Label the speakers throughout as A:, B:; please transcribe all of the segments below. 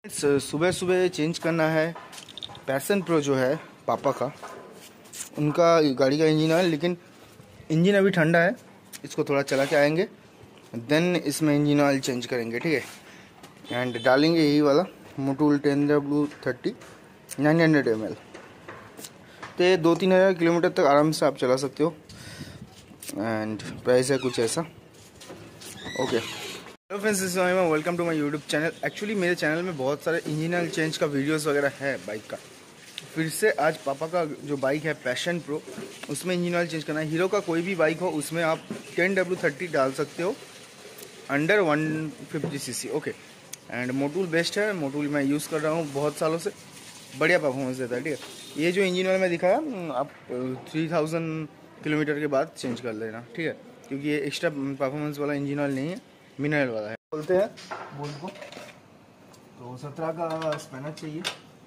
A: सुबह सुबह चेंज करना है पैशन प्रो जो है पापा का, उनका गाड़ी का इंजन ऑयल, लेकिन इंजन अभी ठंडा है, इसको थोड़ा चला के आएंगे, देन इसमें इंजन ऑयल चेंज करेंगे, ठीक है। एंड डालेंगे यही वाला मोटूल 10W30 900 ml। तो ये 2-3 हज़ार किलोमीटर तक आराम से आप चला सकते हो। एंड प्राइस है कुछ ऐसा। Okay, hello friends, welcome to my YouTube channel. Actually मेरे चैनल में बहुत सारे इंजन ऑयल चेंज का वीडियोस वगैरह है बाइक का। फिर से आज पापा का जो बाइक है पैशन प्रो, उसमें इंजन ऑयल चेंज करना है। हीरो का कोई भी बाइक हो उसमें आप 10W30 डाल सकते हो under 150 cc। Okay, and Motul best है, मोटूल मैं यूज़ कर रहा हूँ बहुत सालों से, बढ़िया परफॉर्मेंस देता है, ठीक है। ये जो इंजन ऑयल मैं दिखाया आप 3000 किलोमीटर के बाद चेंज कर लेना, ठीक है, क्योंकि ये एक्स्ट्रा परफॉर्मेंस वाला इंजन ऑयल नहीं है, मिनरल वाला है। बोलते हैं बोल्ट को, तो 17 का स्पैनर चाहिए,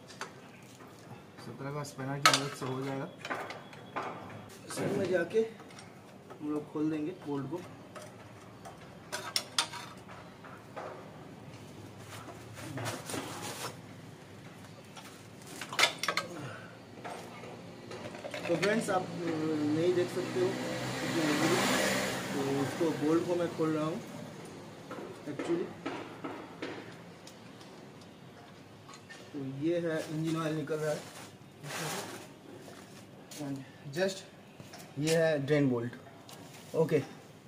A: 17 का स्पैनर की मदद से हो जाएगा। साइड में जाके हम लोग खोल देंगे बोल्ट को। तो फ्रेंड्स, आप नहीं देख सकते हो, तो उसको बोल्ट को मैं खोल रहा हूँ एक्चुअली। तो ये है इंजन ऑयल निकल रहा है, एंड जस्ट ये है ड्रेन बोल्ट। ओके,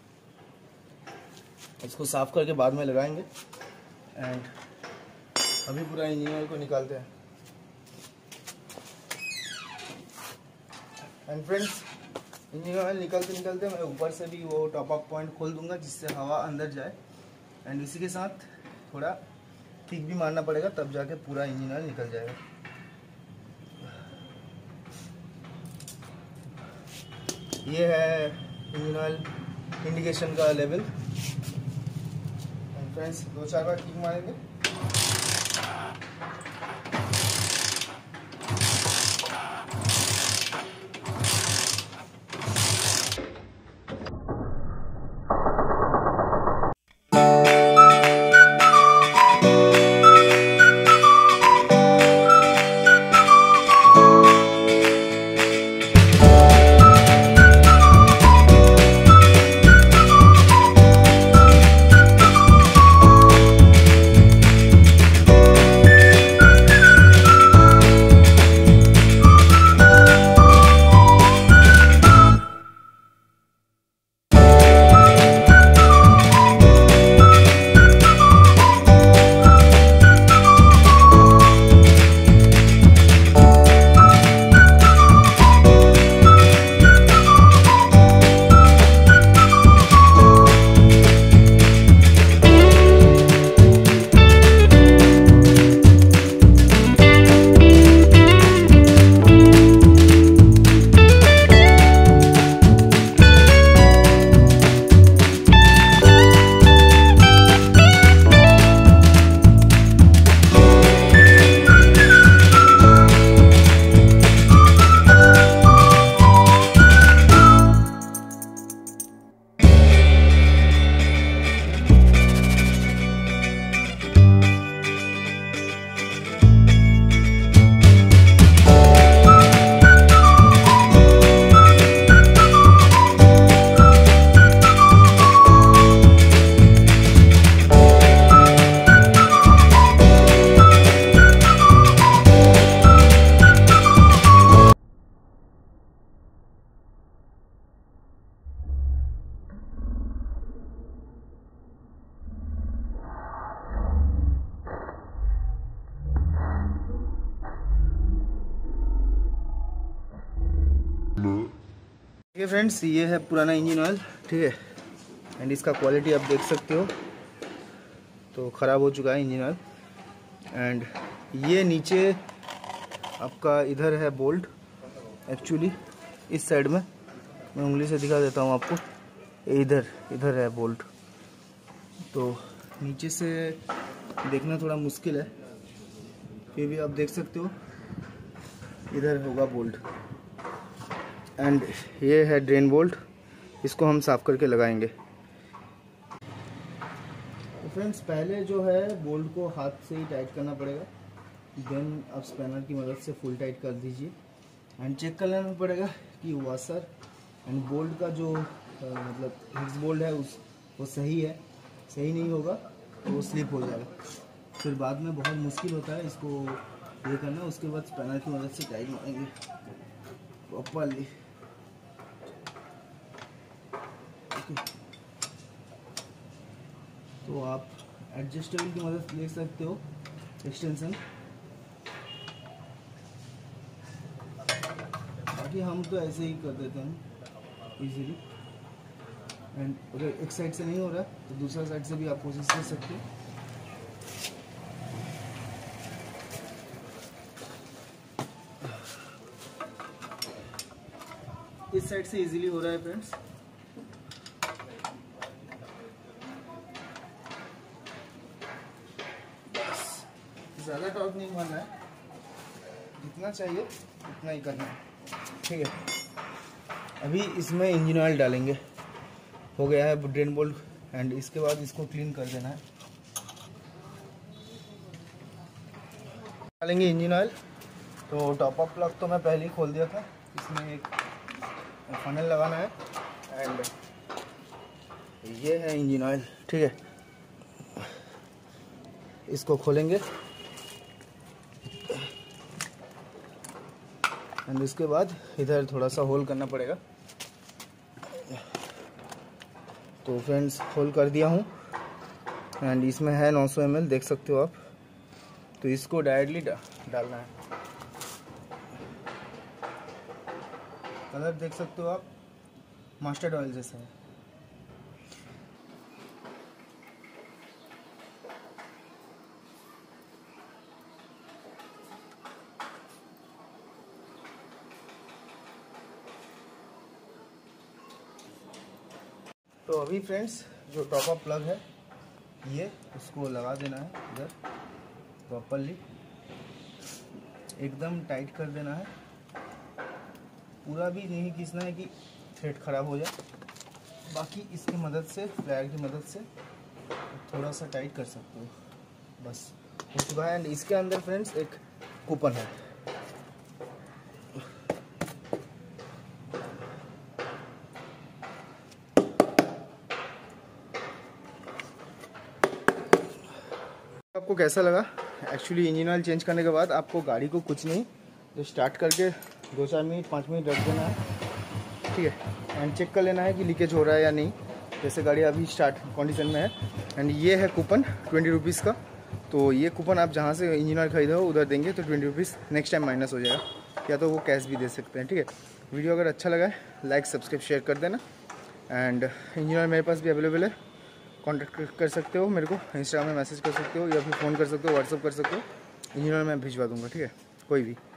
A: इसको साफ करके बाद में लगाएंगे। एंड अभी पूरा इंजन ऑयल को निकालते हैं। एंड फ्रेंड्स, इंजन ऑयल निकलते निकलते मैं ऊपर से भी वो टॉप अप पॉइंट खोल दूंगा जिससे हवा अंदर जाए। एंड इसी के साथ थोड़ा किक भी मारना पड़ेगा, तब जाके पूरा इंजन ऑयल निकल जाएगा। ये है इंजन ऑयल इंडिकेशन का लेवल। एंड फ्रेंड्स, 2-4 बार किक मारेंगे। ठीक है फ्रेंड्स, ये है पुराना इंजन ऑयल, ठीक है। एंड इसका क्वालिटी आप देख सकते हो, तो ख़राब हो चुका है इंजन ऑयल। एंड ये नीचे आपका इधर है बोल्ट, एक्चुअली इस साइड में, मैं उंगली से दिखा देता हूँ आपको, इधर है बोल्ट। तो नीचे से देखना थोड़ा मुश्किल है, फिर भी आप देख सकते हो इधर होगा बोल्ट। एंड ये है ड्रेन बोल्ट, इसको हम साफ करके लगाएंगे। तो फ्रेंड्स पहले जो है बोल्ट को हाथ से ही टाइट करना पड़ेगा, देन आप स्पैनर की मदद से फुल टाइट कर दीजिए एंड चेक कर लेना पड़ेगा कि वाशर एंड बोल्ट का जो मतलब हिक्स बोल्ट है वो सही है। सही नहीं होगा तो वो स्लिप हो जाएगा, फिर बाद में बहुत मुश्किल होता है इसको ये करना। उसके बाद स्पैनर की मदद से टाइट मारेंगे प्रॉपरली। तो आप एडजस्टेबल की मदद ले सकते हो, एक्सटेंशन। बाकी हम तो ऐसे ही कर देते हैं इजीली। एंड अगर एक साइड से नहीं हो रहा तो दूसरा साइड से भी आप कोशिश कर सकते हो। इस साइड से इजीली हो रहा है फ्रेंड्स। बस ज़्यादा टॉर्क नहीं मारना है, जितना चाहिए उतना ही करना है, ठीक है। अभी इसमें इंजन ऑयल डालेंगे, हो गया है ड्रेन बोल्ट, एंड इसके बाद इसको क्लीन कर देना है। डालेंगे इंजन ऑयल। तो टॉप अप प्लग तो मैं पहले ही खोल दिया था, इसमें एक फनल लगाना है एंड ये है इंजन ऑयल, ठीक है। इसको खोलेंगे एंड इसके बाद इधर थोड़ा सा होल करना पड़ेगा। तो फ्रेंड्स होल कर दिया हूँ एंड इसमें है 900 ml, देख सकते हो आप। तो इसको डायरेक्टली डालना है। कलर देख सकते हो आप, मस्टर्ड ऑयल जैसा है। तो अभी फ्रेंड्स जो टॉप अप प्लग है ये उसको लगा देना है इधर प्रॉपरली, एकदम टाइट कर देना है। पूरा भी नहीं खींचना है कि थ्रेड खराब हो जाए। बाकी इसकी मदद से, फ्लैर की मदद से थोड़ा सा टाइट कर सकते हो, बस हो चुका है। एंड इसके अंदर फ्रेंड्स एक कूपन है, आपको कैसा लगा? एक्चुअली इंजन ऑयल चेंज करने के बाद आपको गाड़ी को कुछ नहीं, तो स्टार्ट करके 2-4 मिनट 5 मिनट रख देना है, ठीक है। एंड चेक कर लेना है कि लीकेज हो रहा है या नहीं, जैसे गाड़ी अभी स्टार्ट कंडीशन में है। एंड ये है कूपन 20 रुपीज़ का। तो ये कूपन आप जहाँ से इंजन ऑयल खरीदे हो उधर देंगे तो 20 रुपीज़ नेक्स्ट टाइम माइनस हो जाएगा, या तो वो कैश भी दे सकते हैं, ठीक है। वीडियो अगर अच्छा लगा है लाइक सब्सक्राइब शेयर कर देना। एंड इंजन ऑयल मेरे पास भी अवेलेबल है, कॉन्टैक्ट कर सकते हो मेरे को, इंस्टाग्राम में मैसेज कर सकते हो या फिर फ़ोन कर सकते हो, व्हाट्सअप कर सकते हो। इंजन ऑयल मैं भिजवा दूँगा, ठीक है, कोई भी।